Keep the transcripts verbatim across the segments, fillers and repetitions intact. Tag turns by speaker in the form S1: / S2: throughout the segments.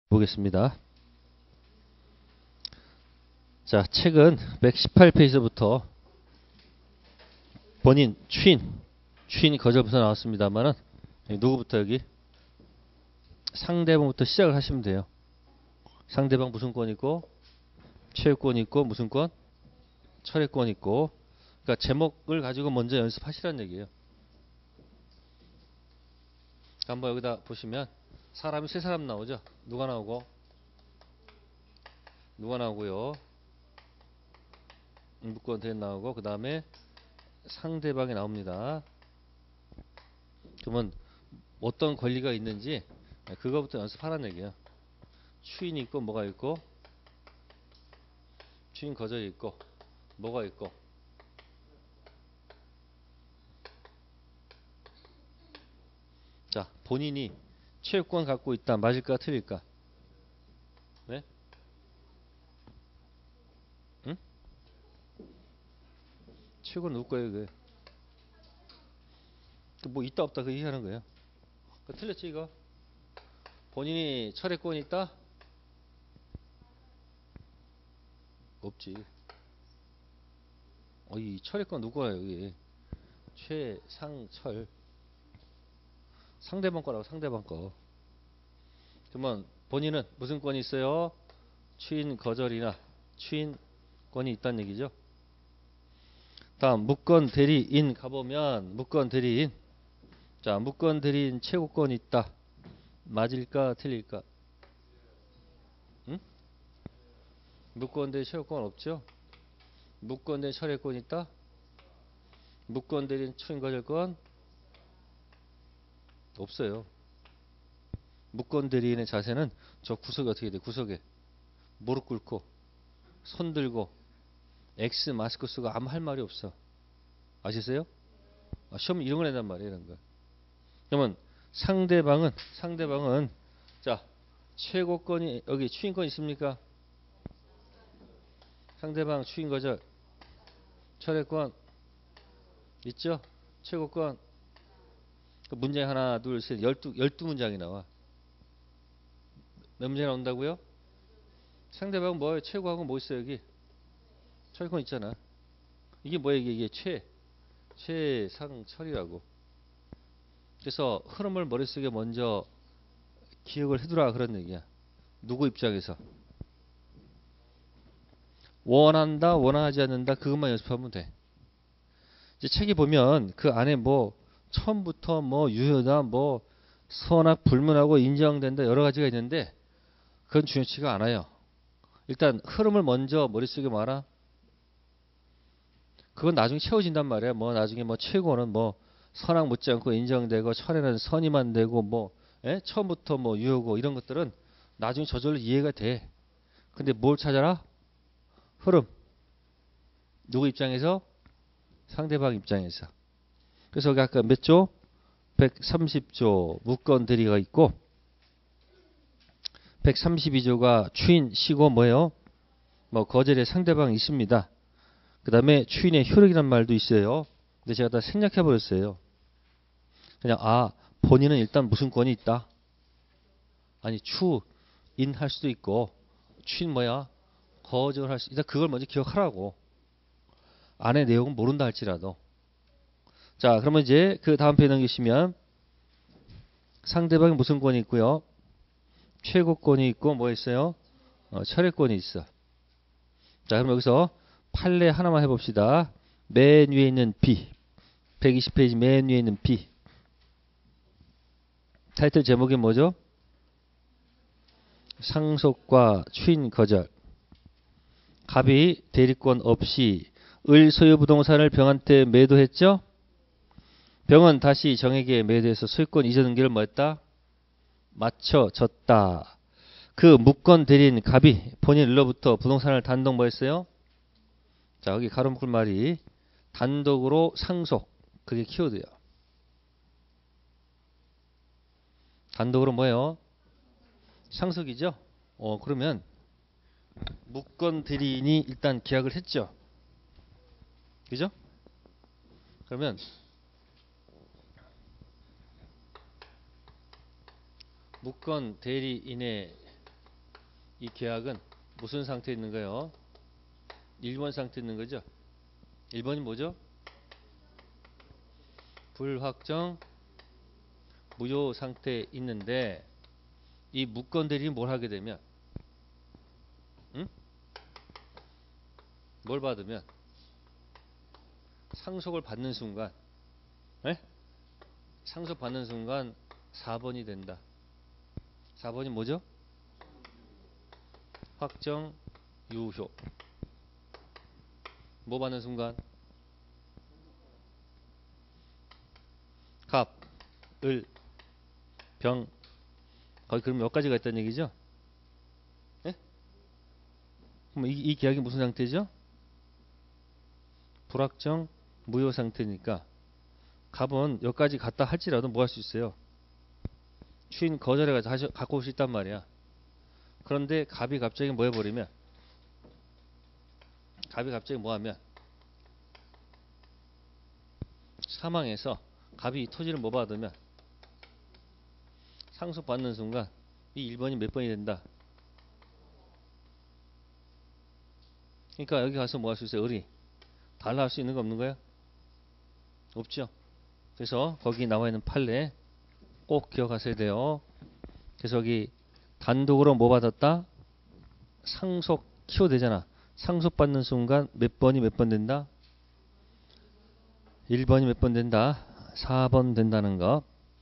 S1: 보겠습니다. 자, 책은 백십팔 페이지부터 본인 추인, 추인이 거절부터 나왔습니다만은 누구부터 여기 상대방부터 시작을 하시면 돼요. 상대방 무슨 권 있고 체육권 있고 무슨 권? 철회권 있고. 그러니까 제목을 가지고 먼저 연습하시라는 얘기예요. 한번 여기다 보시면 사람이 세 사람 나오죠. 누가 나오고 누가 나오고요. 무권 대인 나오고 그 다음에 상대방이 나옵니다. 그러면 어떤 권리가 있는지 그거부터 연습하라는 얘기예요. 추인이 있고 뭐가 있고 추인 거절이 있고 뭐가 있고 자 본인이 체육권 갖고 있다. 맞을까 틀릴까? 네? 응? 체육권 누구 거예요 그게? 뭐 있다 없다 그 얘기하는 거예요. 틀렸지 이거? 본인이 철회권이 있다? 없지. 어, 이 철회권 누구야 여기? 최상철. 상대방 거라고 상대방 거. 그러면 본인은 무슨 권이 있어요? 추인 거절이나 추인권이 있다는 얘기죠. 다음 무권 대리인 가보면 무권 대리인. 자 무권 대리인 최고권이 있다. 맞을까 틀릴까? 응? 무권 대리 최고권 없죠? 무권 대리 철회권 있다? 무권 대리인 추인 거절권 없어요. 무권 대리인의 자세는 저 구석에 어떻게 돼? 구석에 무릎 꿇고 손 들고 X 마스크 쓰고 아무 할 말이 없어. 아시세요? 아, 시험 이런 걸 낸단 말이에요. 이런 거. 그러면 상대방은 상대방은 자 최고권이 여기 추인권 있습니까? 상대방 추인 거절 철회권 있죠? 최고권 문장 하나 둘 셋 열두 열두 문장이 나와. 몇 문장 나온다고요? 상대방은 뭐예요? 최고하고 뭐 있어요 여기? 철권 있잖아. 이게 뭐예요? 이게, 이게 최 최상철이라고. 그래서 흐름을 머릿속에 먼저 기억을 해두라 그런 얘기야. 누구 입장에서 원한다 원하지 않는다 그것만 연습하면 돼. 이제 책에 보면 그 안에 뭐 처음부터 뭐 유효다 뭐 선악 불문하고 인정된다 여러 가지가 있는데 그건 중요치가 않아요. 일단 흐름을 먼저 머릿속에 말아. 그건 나중에 채워진단 말이야. 뭐 나중에 뭐 최고는 뭐 선악 묻지 않고 인정되고 철에는 선의만 되고 뭐 에? 처음부터 뭐 유효고 이런 것들은 나중에 저절로 이해가 돼. 근데 뭘 찾아라? 흐름. 누구 입장에서? 상대방 입장에서. 그래서 여기 아까 몇 조? 백삼십 조 무권 대리가 있고 백삼십이 조가 추인 시고 뭐예요? 뭐 거절의 상대방이 있습니다. 그 다음에 추인의 효력이란 말도 있어요. 근데 제가 다 생략해 버렸어요. 그냥 아 본인은 일단 무슨 권이 있다. 아니 추인할 수도 있고 추인 뭐야? 거절할 수. 일단 그걸 먼저 기억하라고. 안에 내용은 모른다 할지라도. 자 그러면 이제 그 다음 페이지 넘기시면 상대방이 무슨 권이 있고요. 최고권이 있고 뭐 있어요? 어, 철회권이 있어. 자 그럼 여기서 판례 하나만 해봅시다. 맨 위에 있는 B. 백이십 페이지 맨 위에 있는 B. 타이틀 제목이 뭐죠? 상속과 추인 거절. 갑이 대리권 없이 을 소유 부동산을 병한테 매도했죠? 병은 다시 정에게 매도해서 소유권 이전 등기를 뭐 했다? 맞춰졌다. 그 무권 대리인 갑이 본인 을로부터 부동산을 단독 뭐 했어요? 자 여기 가로 묶을 말이 단독으로 상속. 그게 키워드야. 단독으로 뭐예요? 상속이죠? 어 그러면 무권 대리인이 일단 계약을 했죠. 그죠? 그러면 무권 대리인의 이 계약은 무슨 상태에 있는 거예요? 일 번 상태에 있는 거죠. 일 번이 뭐죠? 불확정 무효 상태에 있는데 이 무권 대리인이 뭘 하게 되면 응? 뭘 받으면 상속을 받는 순간 에? 상속 받는 순간 사 번이 된다. 사 번이 뭐죠? 확정 유효. 뭐 받는 순간? 갑, 을, 병. 거기 그럼 몇 가지가 있다는 얘기죠? 예? 그럼 이, 이 계약이 무슨 상태죠? 불확정 무효 상태니까 갑은 여기까지 갔다 할지라도 뭐 할 수 있어요? 추인 거절해 가지고 갖고 올 수 있단 말이야. 그런데 갑이 갑자기 뭐 해버리면 갑이 갑자기 뭐 하면 사망해서 갑이 이 토지를 뭐 받으면 상속받는 순간 이 일 번이 몇 번이 된다. 그러니까 여기 가서 뭐 할 수 있어요? 을이 달라 할 수 있는 거 없는 거야? 없죠. 그래서 거기 나와 있는 판례 꼭 기억하셔야 돼요. 그래서 여기 단독으로 뭐 받았다? 상속 키워 되잖아. 상속받는 순간 몇 번이 몇 번 된다? 일 번이 몇 번 된다? 사 번 된다는 거.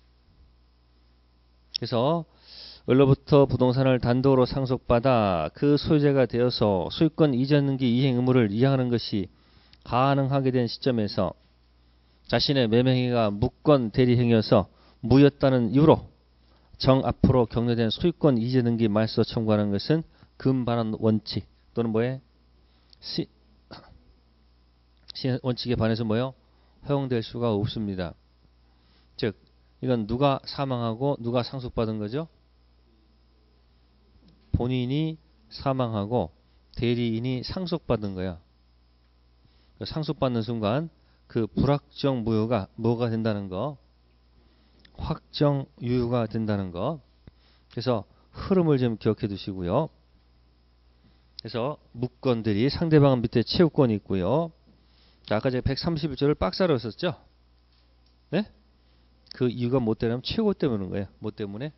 S1: 그래서 을로부터 부동산을 단독으로 상속받아 그 소유자가 되어서 소유권 이전 등기 이행 의무를 이행하는 것이 가능하게 된 시점에서 자신의 매매행위가 무권 대리행위여서 무였다는 이유로 정 앞으로 격려된 소유권 이전 등기 말소 청구하는 것은 금반환 원칙 또는 뭐에 시, 시 원칙에 반해서 뭐요? 허용될 수가 없습니다. 즉 이건 누가 사망하고 누가 상속받은 거죠? 본인이 사망하고 대리인이 상속받은 거야. 상속받는 순간 그 불확정 무효가 뭐가 된다는 거? 확정 유효가 된다는 거. 그래서 흐름을 좀 기억해 두시고요. 그래서 무권들이 상대방 밑에 채우권이 있고요. 자, 아까 제가 백삼십일 조를 박사로 썼죠? 네? 그 이유가 뭐 때문에? 최고 때문인 거예요. 뭐 때문에?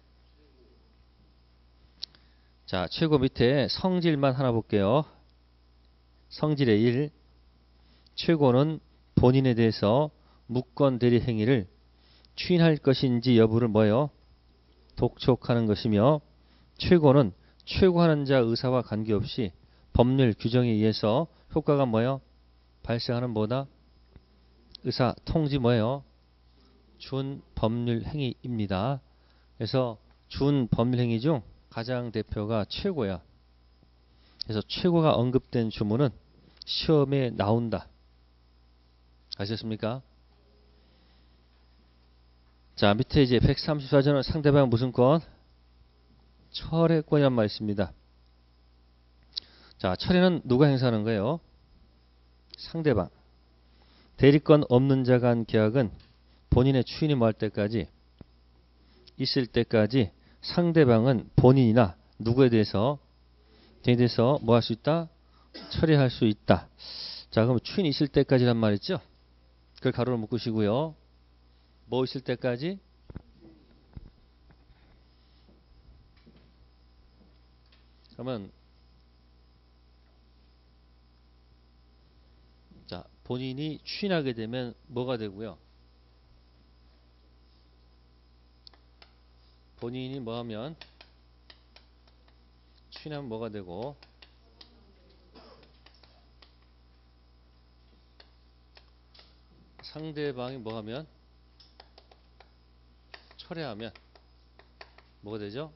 S1: 자, 최고 밑에 성질만 하나 볼게요. 성질의 일. 최고는 본인에 대해서 무권 대리 행위를 추인할 것인지 여부를 뭐요? 독촉하는 것이며 최고는 최고하는 자 의사와 관계없이 법률 규정에 의해서 효과가 뭐요? 발생하는 뭐다? 의사 통지 뭐예요? 준 법률 행위입니다. 그래서 준 법률 행위 중 가장 대표가 최고야. 그래서 최고가 언급된 주문은 시험에 나온다. 아셨습니까? 자, 밑에 이제 백삼십사 조는 상대방 무슨 권? 철회권이란 말이 있습니다. 자, 철회는 누가 행사하는 거예요? 상대방. 대리권 없는 자가 한 계약은 본인의 추인이 뭐 할 때까지 있을 때까지 상대방은 본인이나 누구에 대해서 에 대해서 뭐 할 수 있다? 처리할 수 있다. 자, 그럼 추인이 있을 때까지란 말이죠. 그걸 가로로 묶으시고요. 뭐 있을 때까지? 그러면 자, 본인이 추인하게 되면 뭐가 되고요? 본인이 뭐 하면 추인하면 뭐가 되고 상대방이 뭐 하면 철회하면 뭐가 되죠?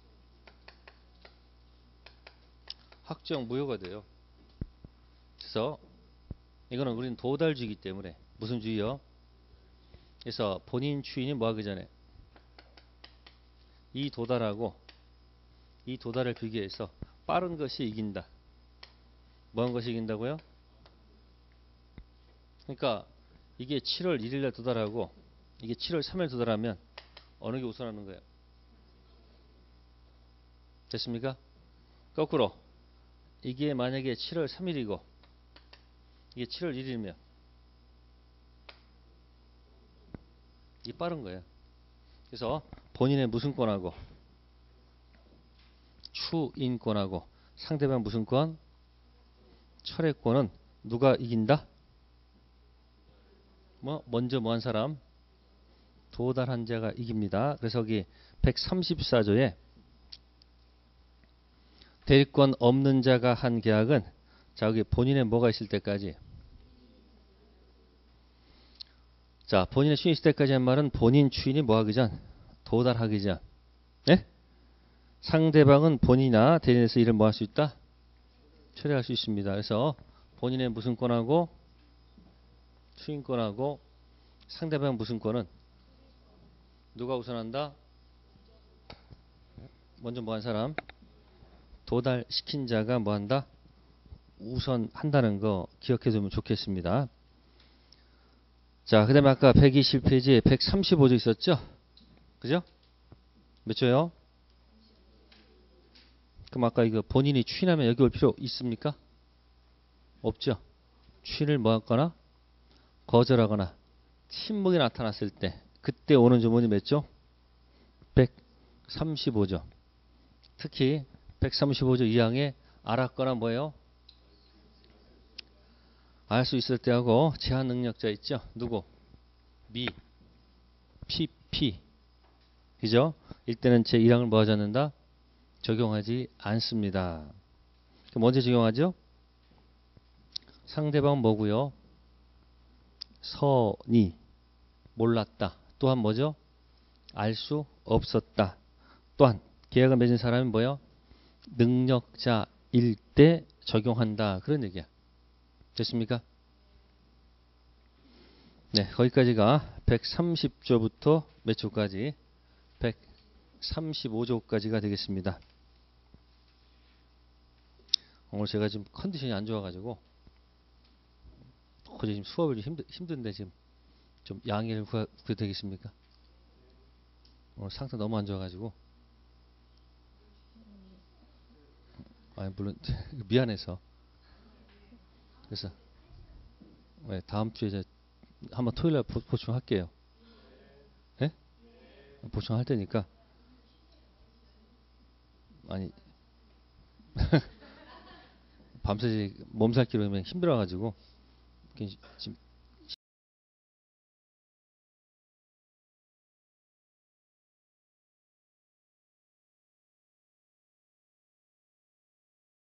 S1: 확정 무효가 돼요. 그래서 이거는 우리는 도달주의이기 때문에 무슨 주의요? 그래서 본인 추인이 뭐 하기 전에 이 도달하고 이 도달을 비교해서 빠른 것이 이긴다. 뭐 한 것이 이긴다고요? 그러니까 이게 칠월 일일에 도달하고 이게 칠월 삼일에 도달하면 어느 게 우선하는 거예요? 됐습니까? 거꾸로 이게 만약에 칠월 삼일이고 이게 칠월 일일이면 이게 빠른 거예요. 그래서 본인의 무슨 권하고 추인권하고 상대방 무슨 권? 철회권은 누가 이긴다? 뭐 먼저 뭐 한 사람? 도달한 자가 이깁니다. 그래서 여기 백삼십사 조에 대리권 없는 자가 한 계약은 자 여기 본인의 뭐가 있을 때까지 자 본인의 추인이 있을 때까지 한 말은 본인 추인이 뭐하기 전? 도달하기 전. 네? 상대방은 본인이나 대리인에서 이를 뭐 할 수 있다? 철회할 수 있습니다. 그래서 본인의 무슨 권하고 추인권하고 상대방 무슨 권은 누가 우선한다? 먼저 뭐 한 사람? 도달시킨 자가 뭐 한다? 우선한다는 거 기억해 두면 좋겠습니다. 자, 그 다음에 아까 백이십 페이지에 백삼십오 조 있었죠? 그죠? 몇 조요? 그럼 아까 이거 본인이 추인하면 여기 올 필요 있습니까? 없죠. 추인을 뭐 하거나 거절하거나 침묵이 나타났을 때 그때 오는 조문이 몇 조? 백삼십오 조. 특히 백삼십오 조 이 항에 알았거나 뭐예요? 알 수 있을 때하고 제한 능력자 있죠? 누구? 미, 피피. 그죠? 이때는 제일 항을 뭐 하지 않는다? 적용하지 않습니다. 그럼 언제 적용하죠? 상대방 뭐고요? 선이 몰랐다. 또한 뭐죠? 알 수 없었다. 또한 계약을 맺은 사람이 뭐요? 능력자일 때 적용한다. 그런 얘기야. 됐습니까? 네, 거기까지가 백삼십 조부터 몇 조까지? 백삼십오 조까지가 되겠습니다. 오늘 제가 지금 컨디션이 안 좋아가지고 어제 지금 수업이 힘들, 힘든데 지금 좀 양해를 구해도 되겠습니까? 오늘 상태 너무 안 좋아가지고 아니 물론 미안해서 그래서 네, 다음 주에 이제 한번 토요일날 보충할게요. 네? 보충할 테니까 아니 밤새 몸살기로 하면 힘들어가지고 지금